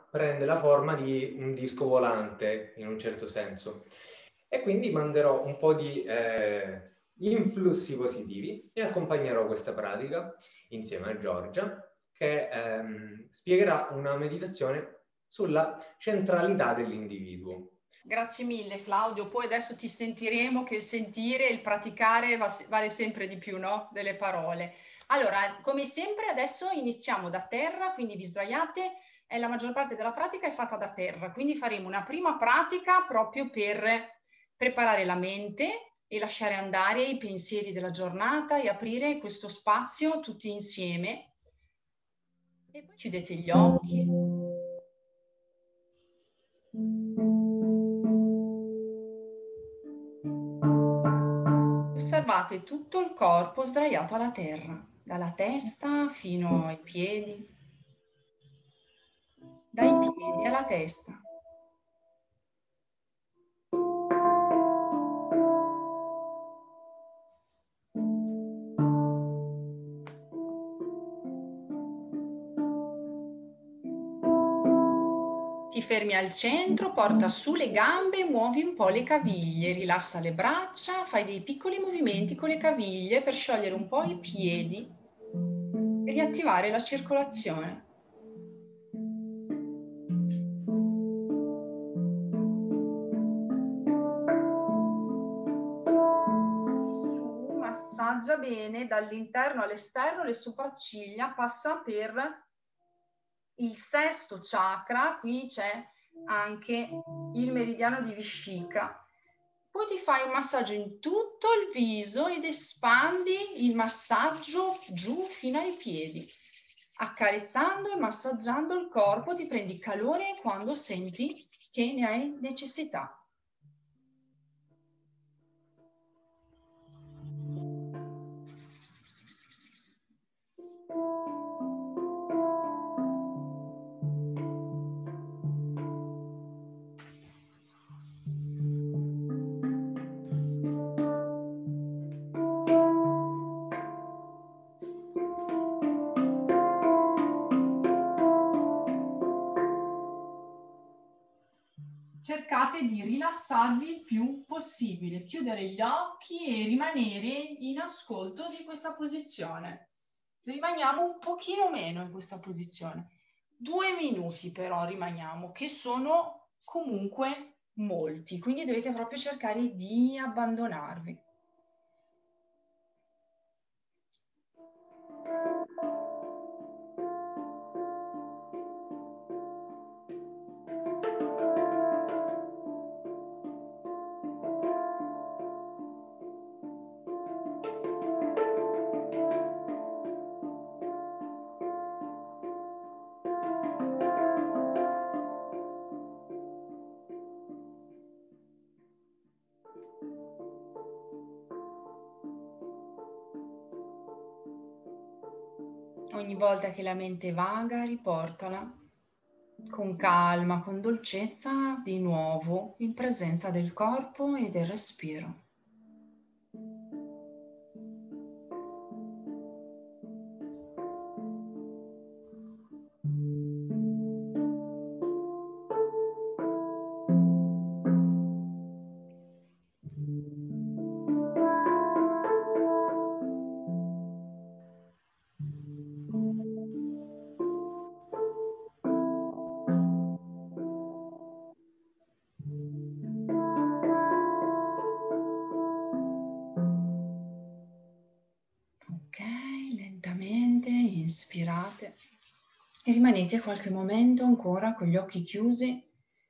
prende la forma di un disco volante, in un certo senso. E quindi manderò un po' di influssi positivi e accompagnerò questa pratica insieme a Giorgia, che spiegherà una meditazione sulla centralità dell'individuo. Grazie mille Claudio, poi adesso ti sentiremo che il sentire e il praticare vale sempre di più, no? Delle parole. Allora, come sempre adesso iniziamo da terra, quindi vi sdraiate e la maggior parte della pratica è fatta da terra, quindi faremo una prima pratica proprio per preparare la mente e lasciare andare i pensieri della giornata e aprire questo spazio tutti insieme. E poi chiudete gli occhi. Osservate tutto il corpo sdraiato alla terra, dalla testa fino ai piedi, dai piedi alla testa. Ti fermi al centro, porta su le gambe, muovi un po' le caviglie, rilassa le braccia, fai dei piccoli movimenti con le caviglie per sciogliere un po' i piedi e riattivare la circolazione. Su, massaggia bene dall'interno all'esterno le sopracciglia, passa per il sesto chakra, qui c'è anche il meridiano di Viscika. Poi ti fai un massaggio in tutto il viso ed espandi il massaggio giù fino ai piedi. Accarezzando e massaggiando il corpo ti prendi calore quando senti che ne hai necessità. Cercate di rilassarvi il più possibile, chiudere gli occhi e rimanere in ascolto di questa posizione. Rimaniamo un pochino meno in questa posizione. 2 minuti però rimaniamo, che sono comunque molti, quindi dovete proprio cercare di abbandonarvi. Ogni volta che la mente vaga, riportala con calma, con dolcezza, di nuovo in presenza del corpo e del respiro. Inspirate e rimanete qualche momento ancora con gli occhi chiusi,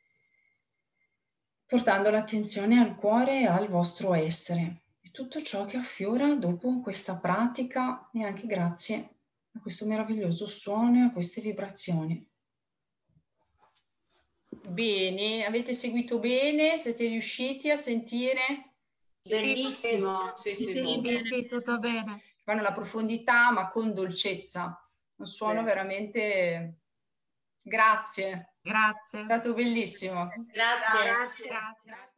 portando l'attenzione al cuore e al vostro essere e tutto ciò che affiora dopo questa pratica e anche grazie a questo meraviglioso suono e a queste vibrazioni. Bene, avete seguito bene? Siete riusciti a sentire? Bellissimo. Sì, tutto bene. Vanno alla profondità, ma con dolcezza. Un suono veramente... Grazie. Grazie. È stato bellissimo. Grazie. Grazie.